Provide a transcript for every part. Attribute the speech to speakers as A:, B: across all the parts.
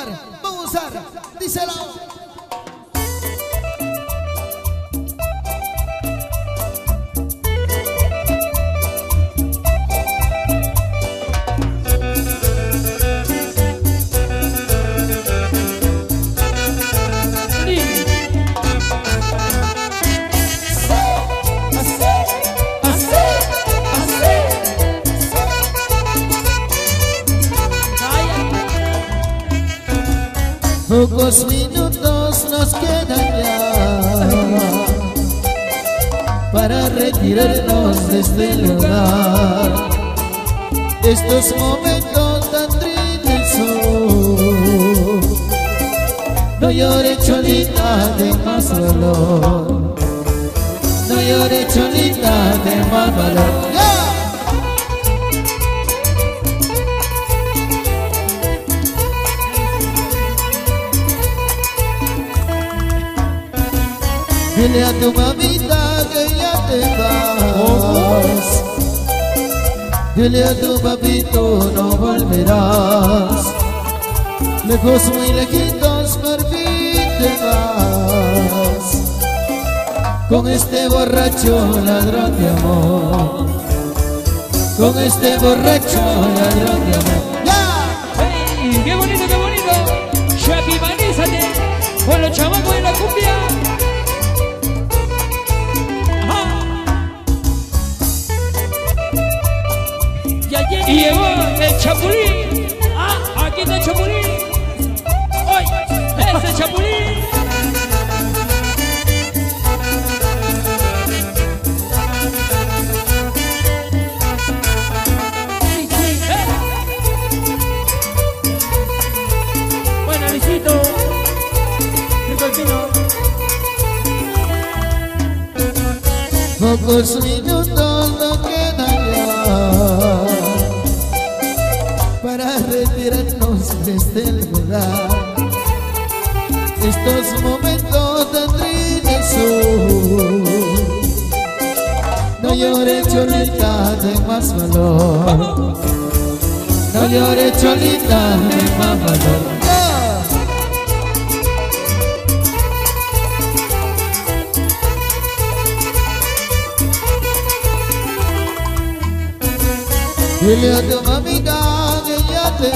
A: Vamos a usar. Díselo. Pocos minutos nos quedan ya para retirarnos de este lugar. Estos momentos tan tristes son. No llore, cholita, de más valor. No llore, cholita, de más valor. Dile a tu mamita que ya te vas. Dile a tu papito no volverás. Lejos, muy lejitos, por fin te vas. Con este borracho ladrón de amor. Con este borracho ladrón de amor.
B: ¡Hey! ¡Qué bonito, qué bonito! Shapis, manízate con los chamacos de la cumbia. Y llegó el chapulín. Aquí está el chapulín. Hoy es el chapulín. Bueno, Luisito, rico el pino.
A: Pocos minutos no quedan ya para retirarnos de este lugar. Estos momentos tan tristes son. No llore, cholita, ten más valor. No llore, cholita, ten más valor. Dile a tu mamita que ya te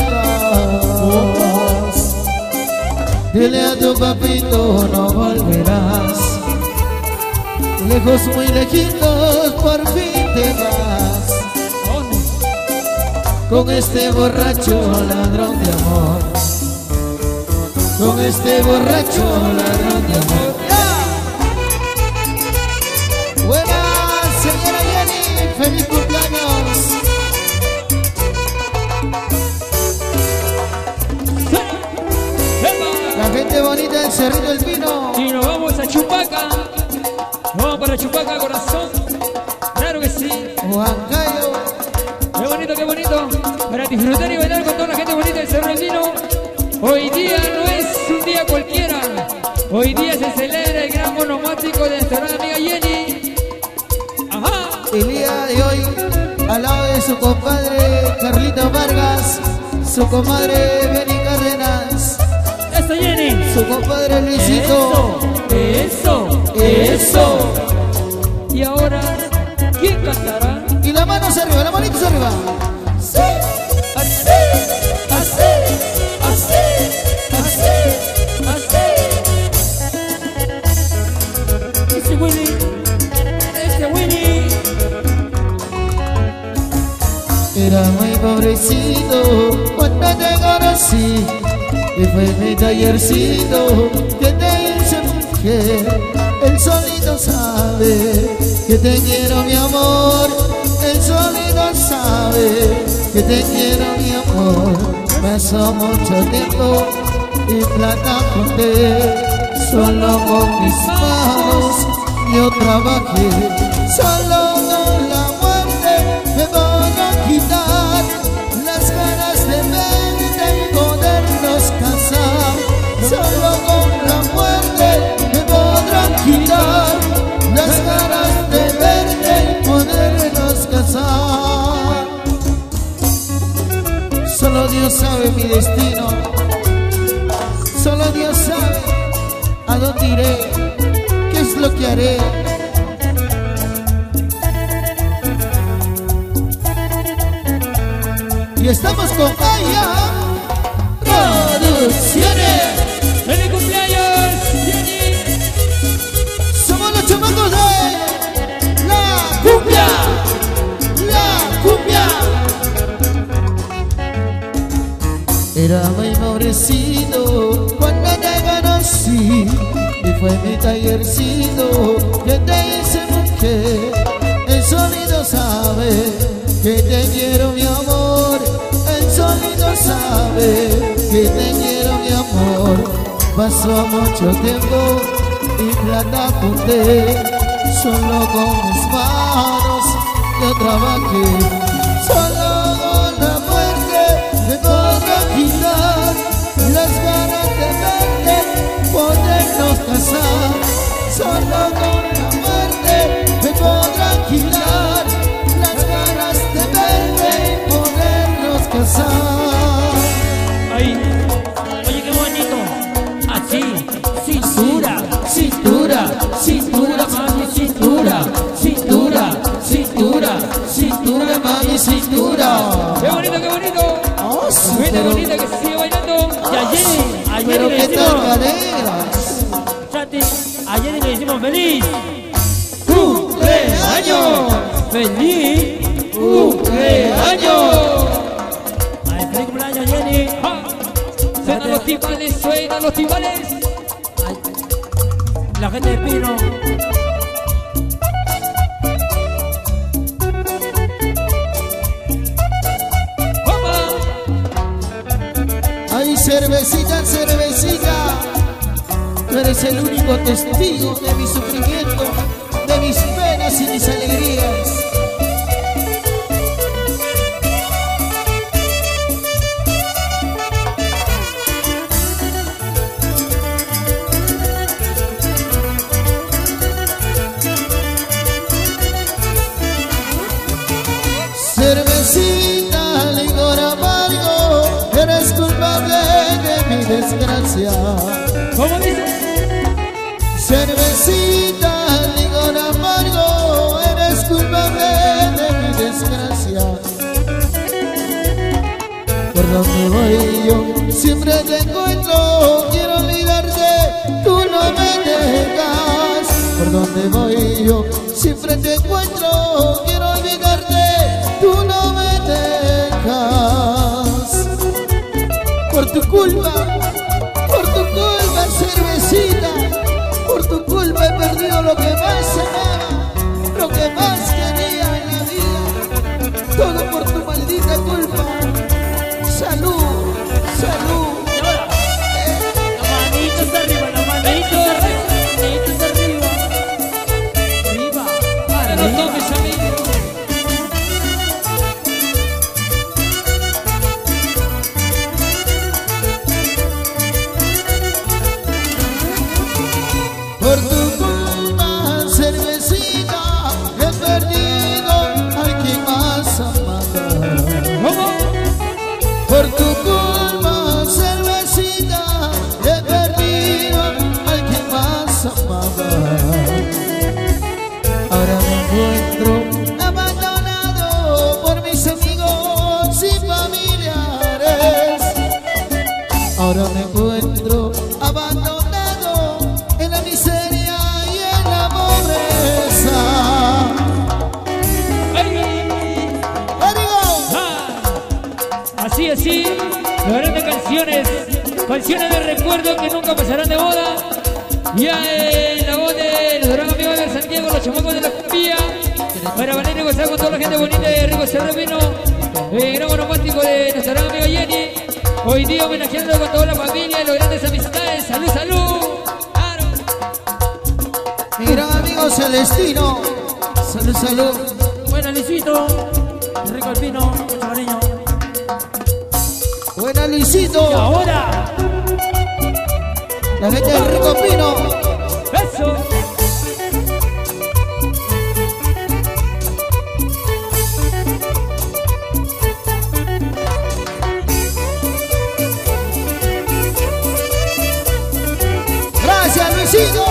A: vas. Dile a tu papito no volverás. Lejos, muy lejitos, por fin te vas. Con este borracho ladrón de amor. Con este borracho ladrón de amor. Buenas, señora Yeni, feliz cumpleaños. La gente bonita del Cerrito del Pino.
B: Y nos vamos a Chupaca. Nos vamos para Chupaca, corazón. Claro que sí.
A: Huancayo.
B: Qué bonito. Para disfrutar y bailar con toda la gente bonita del Cerro del Pino. Hoy día no es un día cualquiera. Hoy día se celebra el gran monomático de nuestra amiga Yeni. Ajá.
A: El día de hoy, al lado de su compadre Carlito Vargas, su comadre Beni Cárdenas,
B: Yeni,
A: su compadre Luisito.
B: Eso. Y ahora, ¿quién cantará?
A: Y la mano hacia arriba, la manito hacia arriba. Sí.
B: Así. Ese Willy.
A: Era muy pobrecito cuando te conocí. Y fue mi tallercito que te hice mujer. El solito sabe que te quiero, mi amor. El solito sabe que te quiero, mi amor. Pasó mucho tiempo y plata junté. Solo con mis manos yo trabajé. Solo con la muerte me van a quitar las ganas de verte y podernos casar. Solo con la muerte me podrán quitar las ganas de verte y podernos casar. Solo Dios sabe mi destino. diré? ¿Qué es lo que haré? Y estamos con A&APRODUCCIONES.
B: ¡Feliz cumpleaños, Yeni!
A: Somos los chamacos de la cumbia. La cumbia. Era muy pobrecito cuando te conocí, y fue mi tallercito que te hice mujer. El sonido sabe que te quiero, mi amor. El sonido sabe que te quiero, mi amor. Pasó mucho tiempo y plata junté, solo con mis manos yo trabajé. Solo con la muerte me podrá quitar las ganas de verte, podernos casar. Solo con la muerte me podrá quitar las ganas de verte y podernos casar.
C: Ay, oye, qué bonito. Así, cintura, cintura, cintura, mami, cintura, cintura, cintura, cintura, mami, cintura.
B: ¡Qué bonito, qué bonito!
A: Oh, sí,
B: Bonita,
A: pero,
B: bonita, que sigue bailando.
C: Y ayer
A: pero
C: le
A: qué tal
C: decimos,
A: caderas.
C: Chati, ayer le decimos feliz
B: ¡Cumpleaños!
C: feliz
B: ¡Cumpleaños!
C: Ay, feliz cumpleaños, Yeni.
B: ¡Ja! Suenan los timbales, suenan los timbales.
C: Ay, la gente de Pino.
B: ¡Vamos!
A: Ay, cervecita, cervecita, tú eres el único testigo de mi sufrimiento, de mis penas y mis alegrías. Cervecita, licor amargo, eres culpable de mi desgracia.
B: ¿Cómo dice?
A: Cervecita, licor amargo, eres culpable de mi desgracia. Por donde voy yo, siempre te encuentro, quiero olvidarte, tú no me dejas. Por donde voy yo, siempre te encuentro, quiero olvidarte, tú no me dejas. Por tu culpa, cervecita, por tu culpa he perdido lo que más amaba, lo que más quería en la vida. Todo por tu maldita culpa. Salud, salud.
C: Y ahora, las manitos arriba, las manitos arriba, manitos arriba. Arriba,
B: ¡Para los toques, amigos!
A: Por tu culpa, cervecita, he perdido al que más amaba.
B: ¿Cómo?
A: Por tu culpa, cervecita, he perdido al que más amaba. Ahora me encuentro abandonado por mis amigos y familiares. Ahora me encuentro abandonado en la miseria y en la pobreza.
B: ¡Ay!
A: ¡Ánimo!
B: ¡Ah! Así, así, las grandes canciones, canciones de recuerdo que nunca pasarán de moda. Ya en la voz de los gran amigos de Santiago, los chamacos de la Cumbia, para valer y gozar con toda la gente bonita de Rico Cerro Vino, gran romántico de nuestra gran amiga Yeni. Hoy día homenajeando con toda la familia y los grandes amistades. ¡Salud, salud! ¡Claro!
A: Mi gran amigo Celestino. Salud, salud.
C: Buena, Luisito. Rico el pino, chavaleño.
A: Buena,
C: Y
A: Luisito.
C: ahora,
A: La gente del Rico Pino.
B: ¡Eso!
A: Gracias, Luisito.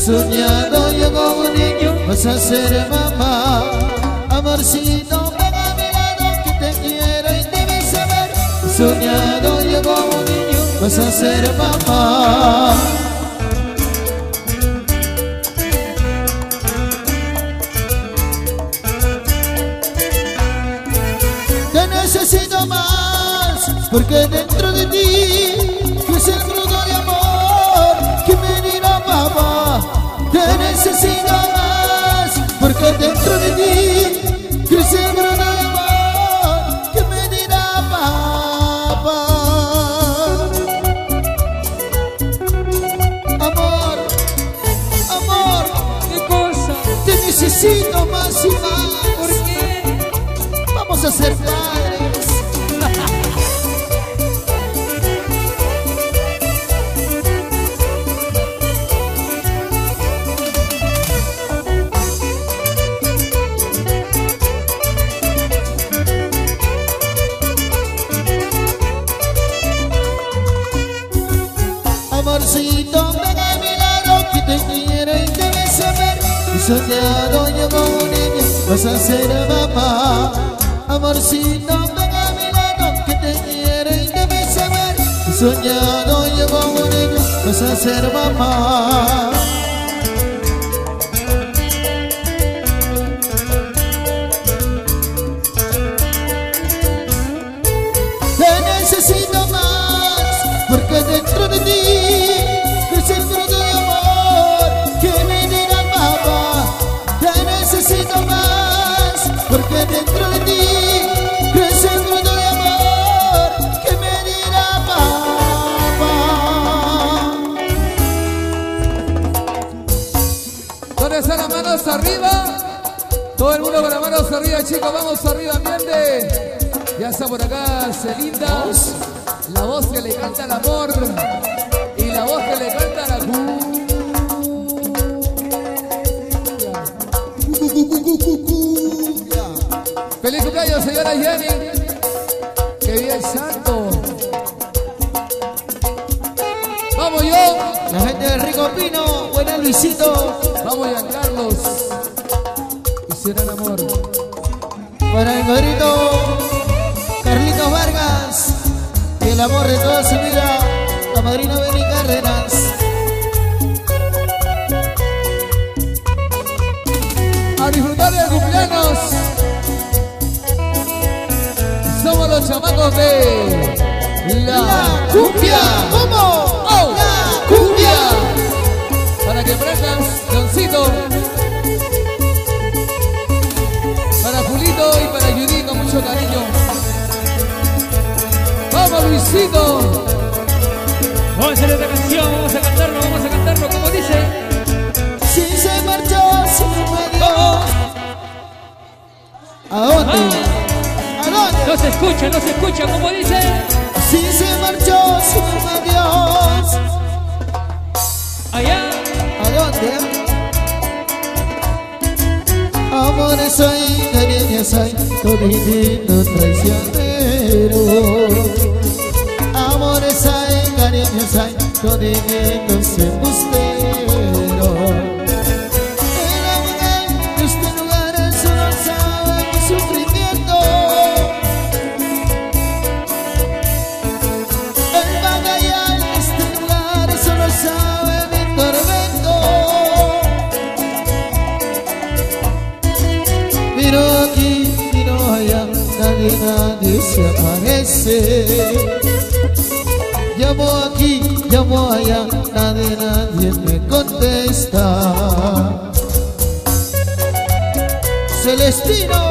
A: soñado yo como un niño, vas a ser mamá. Amorcito, ven a mi lado que te quiero y debes saber. Soñado yo como un niño, vas a ser mamá. Te necesito más, porque dentro de ti crece el fruto de amor que me dirá mamá. Te necesito más, porque dentro de ti crece el fruto de amor que me dirá papá. Amor, amor,
B: ¿Qué cosa?
A: te necesito más y más.
B: ¿Por qué?
A: Vamos a ser padres. Amorcito, ven a mi lado que te quiero y debes saber. Y soñado yo como un niño, vas a ser mamá. Amorcito, ven a mi lado que te quiero y debes saber. Y soñado yo como un niño, vas a ser mamá. Te necesito más, porque dentro de ti crece el fruto de amor que me dirá papá. Te necesito más, porque dentro de ti crece el fruto de amor que me dirá papá.
D: ¿Dónde están las manos arriba? Todo el mundo con las manos arriba, chicos, vamos arriba, ambiente. Ya está por acá Celinda, la voz que le canta el amor y la voz que le canta la cumbia. Feliz cumpleaños, señora Yeni. Que bien santo. Vamos yo.
A: La gente de Rico Pino, buena Luisito.
D: Vamos Giancarlos. Y será el amor.
A: Para el gorrito Carlitos Vargas y el amor de toda su vida, la madrina Beni Cárdenas.
D: A disfrutar del cumpleaños. Somos los chamacos de
A: La Cumbia. ¿Cómo?
D: ¡Oh!
A: La Cumbia.
D: Para que aprendas, Doncito. Para Julito y para Judy con mucho cariño. ¡Vamos, Luisito!
B: Vamos a hacer esta canción, vamos a cantarlo como dice.
A: Si se marchó sin adiós. ¿A dónde? ¿A dónde?
B: No se escucha como dice.
A: Si se marchó sin adiós.
B: Allá.
A: ¿A dónde? Amores hay, cariños hay, toditito traicionero. Amores hay, cariños hay, todititos embustero. El amor de este lugar solo sabe mi sufrimiento. El bagayal de este lugar solo sabe mi tormento. Miro aquí, miro allá, nadie se aparece. Llamo aquí, llamo allá, nadie me contesta. Celestino,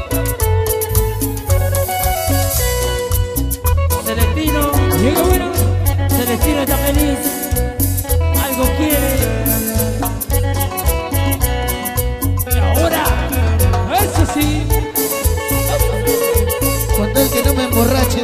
C: Celestino,
B: Llega bueno.
C: Celestino está feliz. Algo quiere. Y ahora,
B: Eso sí.
A: cuando el que no me emborrache.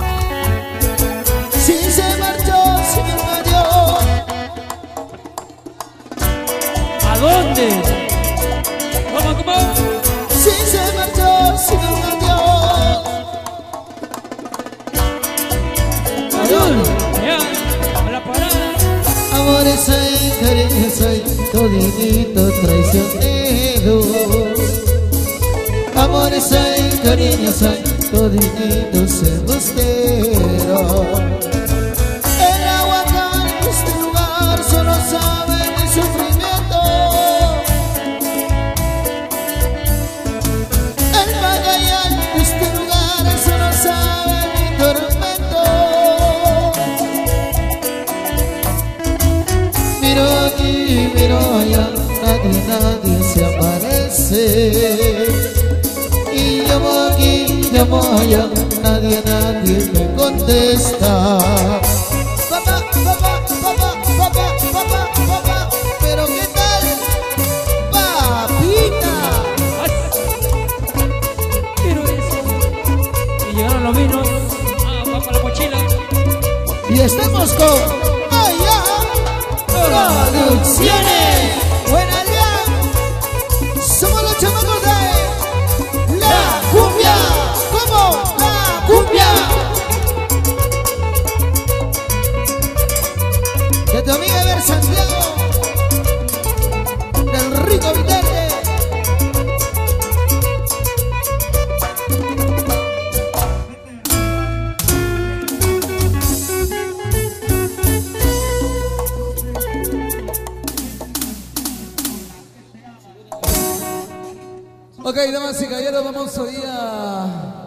A: Si se marchó sin adiós. todinito traicionero. Amores hay, cariños hay, todinitos embustero. El agua acá en este lugar solo sabe mi sufrimiento. El Magallanes de este lugar solo sabe mi tormento. Miro aquí, miro allá, nadie se aparece. Y llamo aquí, llamo allá, nadie me contesta. Papá, papá, papá, papá, papá, papá, pero ¿qué tal? Papita.
B: Quiero eso. Y llegaron los vinos. Va para la mochila.
A: Y estamos con A&APRODUCCIONES. Buena día. Somos los chamacos de la cumbia. ¿Cómo? La cumbia. De tu amiga Ver Santiago, del rico Vitente.
D: Ok, damas y caballeros, vamos hoy a